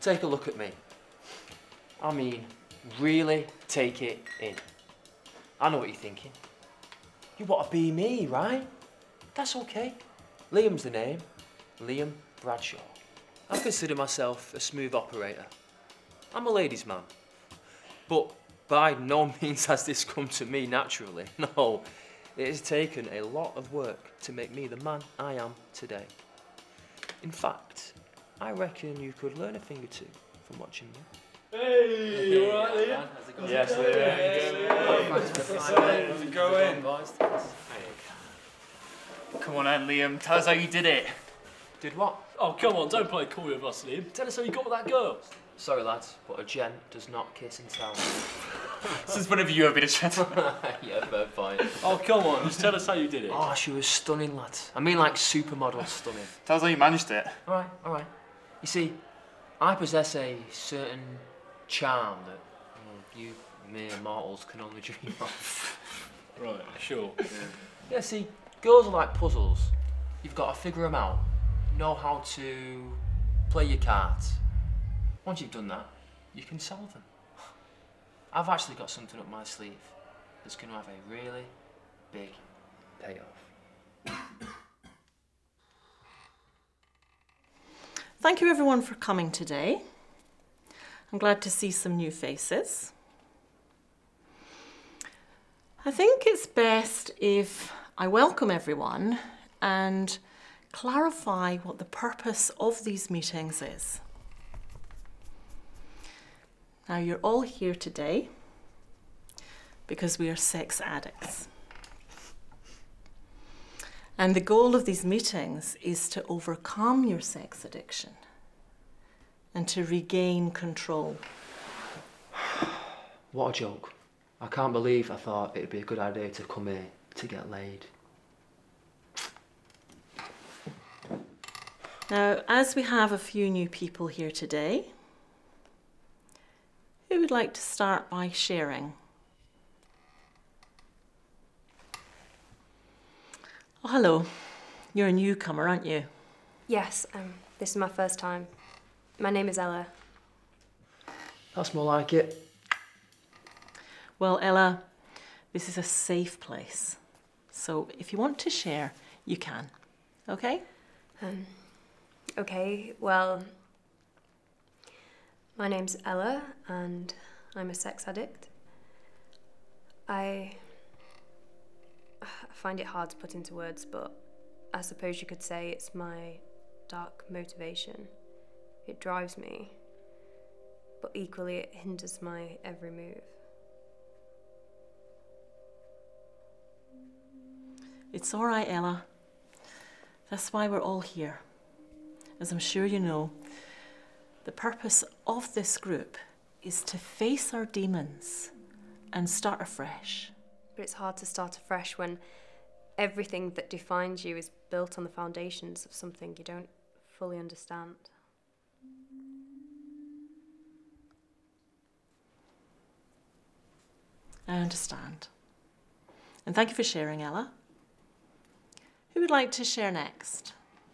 take a look at me. I mean, really take it in. I know what you're thinking. You want to be me, right? That's okay. Liam's the name. Liam Bradshaw. I consider myself a smooth operator. I'm a ladies' man. But by no means has this come to me naturally. No, it has taken a lot of work to make me the man I am today. In fact, I reckon you could learn a thing or two from watching me. Hey, you alright, Liam? How's it going? Yes, Liam. How's it going? Come on then, Liam. Tell us how you did it. Did what? Oh, come on, don't play cool with us, Liam. Tell us how you got with that girl. Sorry, lads, but a gent does not kiss and tell. Since when have you ever been a gentleman? Yeah, fair point. Oh, come on, just tell us how you did it. Oh, she was stunning, lads. I mean, like, supermodel stunning. Tell us how you managed it. All right. You see, I possess a certain charm that you mere mortals can only dream of. Right, sure. Yeah, see, girls are like puzzles. You've got to figure them out, know how to play your cards. Once you've done that, you can solve them. I've actually got something up my sleeve that's going to have a really big payoff. Thank you everyone for coming today. I'm glad to see some new faces. I think it's best if I welcome everyone and clarify what the purpose of these meetings is. Now, you're all here today because we are sex addicts. And the goal of these meetings is to overcome your sex addiction and to regain control. What a joke. I can't believe I thought it'd be a good idea to come here to get laid. Now, as we have a few new people here today, who would like to start by sharing? Oh, hello. You're a newcomer, aren't you? Yes, this is my first time. My name is Ella. That's more like it. Well, Ella, this is a safe place. So if you want to share, you can. Okay? Okay, well, my name's Ella and I'm a sex addict. I find it hard to put into words, but I suppose you could say it's my dark motivation. It drives me, but equally it hinders my every move. It's all right, Ella. That's why we're all here. As I'm sure you know, the purpose of this group is to face our demons and start afresh. But it's hard to start afresh when everything that defines you is built on the foundations of something you don't fully understand. I understand. And thank you for sharing, Ella. Who would like to share next?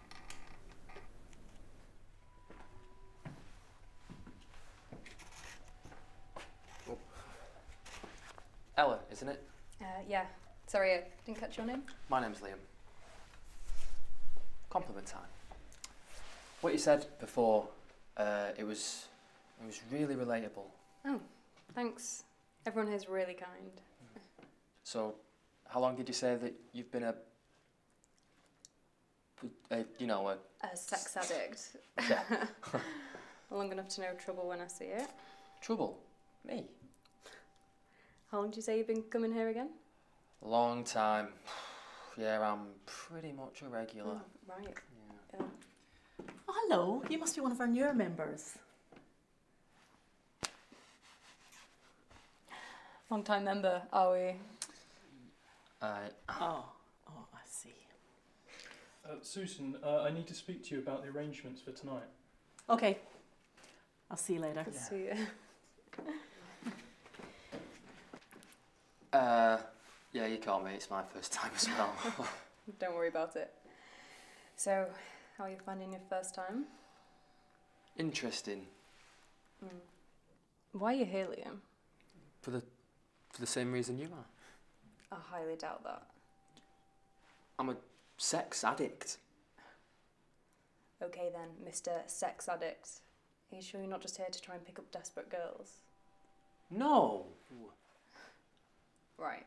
Ella, isn't it? Yeah. Sorry, I didn't catch your name. My name's Liam. Compliment time. What you said before, it was really relatable. Oh, thanks. Everyone here's really kind. So, how long did you say that you've been a sex addict. Yeah. Long enough to know trouble when I see it. Trouble? Me? How long do you say you've been coming here again? Long time. Yeah, I'm pretty much a regular. Right. Yeah. Oh, hello. You must be one of our newer members. Long time member, are we? Oh, I see. Susan, I need to speak to you about the arrangements for tonight. Okay. I'll see you later. See you. Yeah, you call me. It's my first time as well. Don't worry about it. So, how are you finding your first time? Interesting. Why are you here, Liam? For the same reason you are. I highly doubt that. I'm a sex addict. Okay then, Mr. Sex Addict. Are you sure you're not just here to try and pick up desperate girls? No. Right.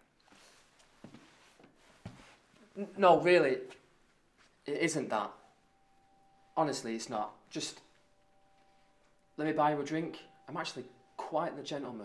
No, really. It isn't that. Honestly, it's not. Just let me buy you a drink. I'm actually quite the gentleman.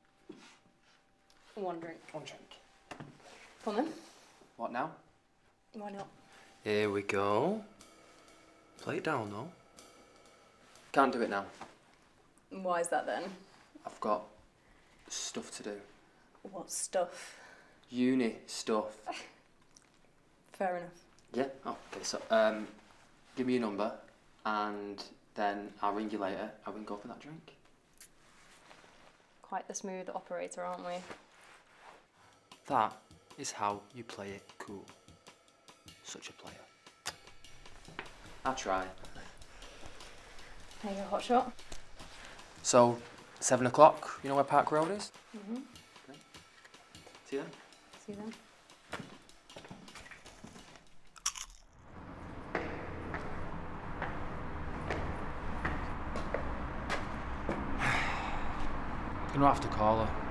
One drink. One drink. Come on then. What now? Why not? Here we go. Play it down though. Can't do it now. Why is that then? I've got stuff to do. What stuff? Uni stuff. Fair enough. Yeah? Oh, okay, so give me your number and then I'll ring you later and we can go for that drink. Quite the smooth operator, aren't we? That is how you play it cool. Such a player. I'll try. There you go, hot shot. So, 7 o'clock, you know where Park Road is? Mm-hmm. Okay. See you then? See you then. Gonna have to call her.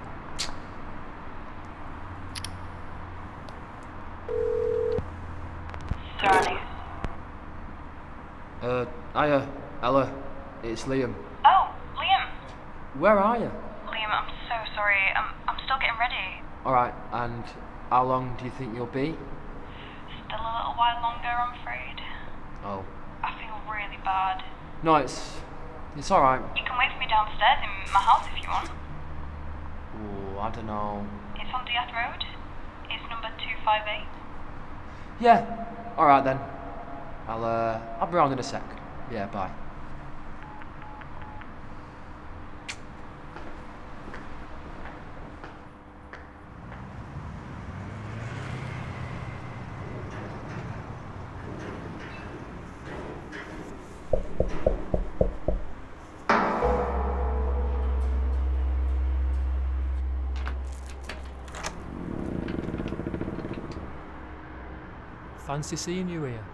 Surroundings. Hiya, Ella. It's Liam. Oh, Liam. Where are you? Liam, I'm so sorry. I'm still getting ready. Alright, and how long do you think you'll be? Still a little while longer, I'm afraid. Oh. I feel really bad. No, it's alright. You can wait for me downstairs in my house if you want. Ooh, I don't know. It's on Diath Road. It's number 258. Yeah, alright then. I'll be around in a sec. Yeah, bye. Fancy seeing you here.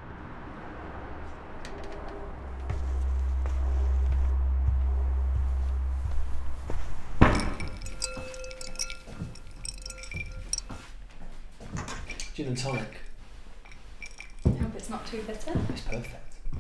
Gin and tonic. Hope it's not too bitter. It's perfect.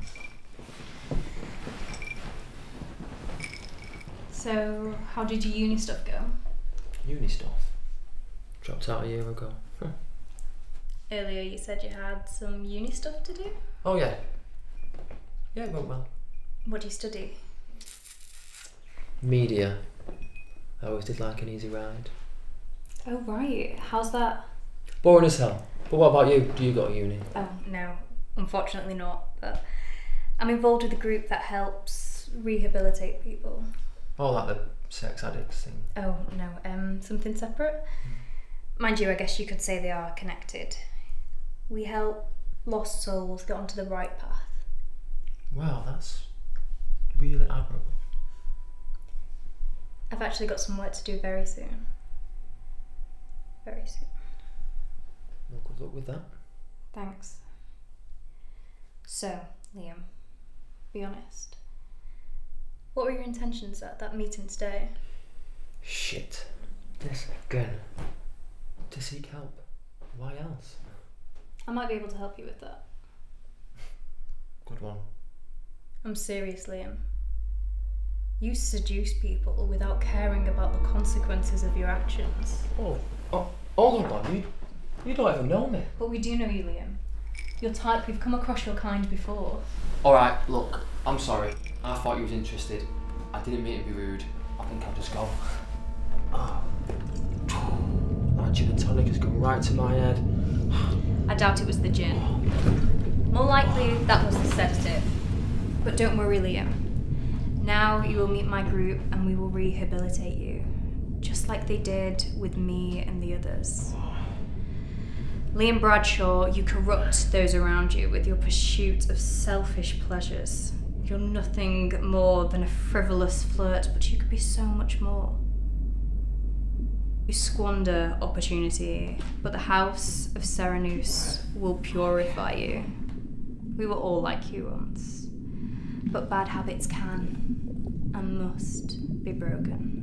So, how did your uni stuff go? Uni stuff. Dropped out a year ago. Huh. Earlier you said you had some uni stuff to do. Oh yeah. Yeah, it went well. What do you study? Media. I always did like an easy ride. Oh right, how's that? Boring as hell. But what about you? Do you go to uni? Oh no, unfortunately not. But I'm involved with a group that helps rehabilitate people. Oh, like the sex addicts thing. Oh no, something separate. Mind you, I guess you could say they are connected. We help lost souls get onto the right path. Wow, that's really admirable. I've actually got some work to do very soon. Very soon. Well, good luck with that. Thanks. So, Liam, be honest. What were your intentions at that meeting today? Shit. Yes, again. To seek help. Why else? I might be able to help you with that. Good one. I'm serious, Liam. You seduce people without caring about the consequences of your actions. Oh, hold on, man. You don't even know me. But we do know you, Liam. You're type, we've come across your kind before. Alright, look, I'm sorry. I thought you was interested. I didn't mean to be rude. I think I'll just go. That gin and tonic has gone right to my head. I doubt it was the gin. More likely, that was the sedative. But don't worry, Liam. Now you will meet my group and we will rehabilitate you. Just like they did with me and the others. Liam Bradshaw, you corrupt those around you with your pursuit of selfish pleasures. You You're nothing more than a frivolous flirt, but you could be so much more. You squander opportunity, but the house of Serenus will purify you. We were all like you once, but bad habits can and must be broken.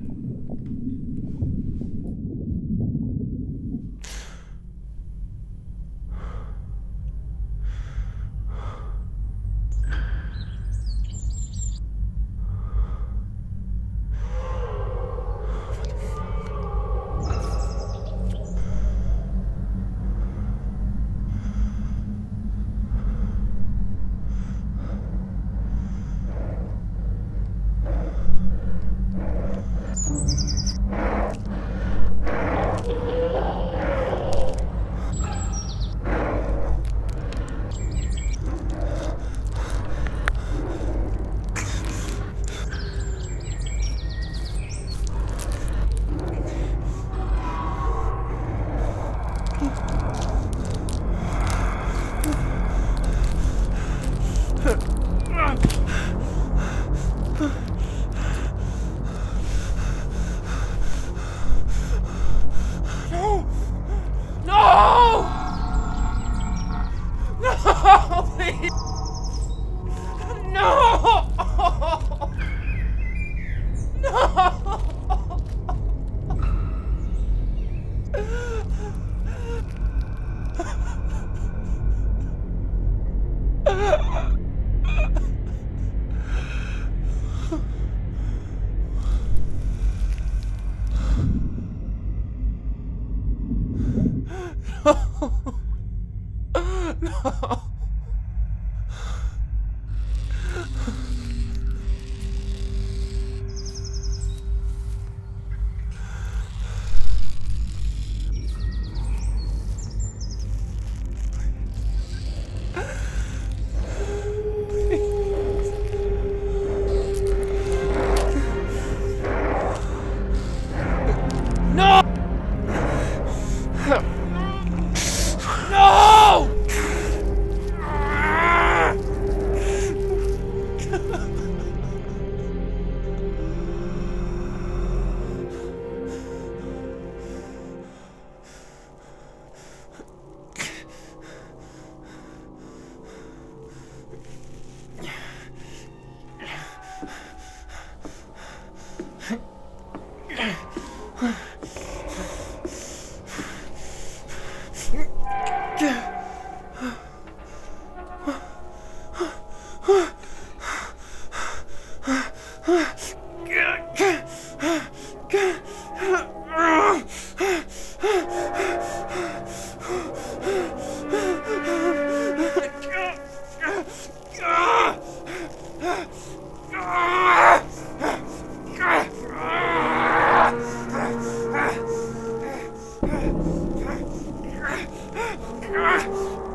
Ah!